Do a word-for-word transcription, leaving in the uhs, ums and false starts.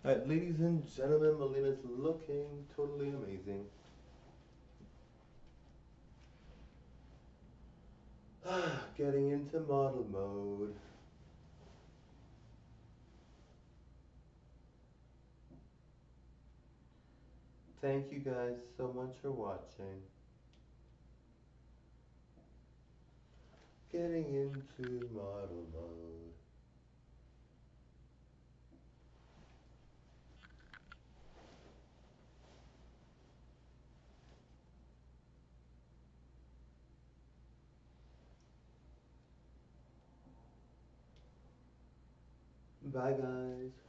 Alright, ladies and gentlemen, Melina's looking totally amazing. Getting into model mode. Thank you guys so much for watching. Getting into model mode. Bye guys.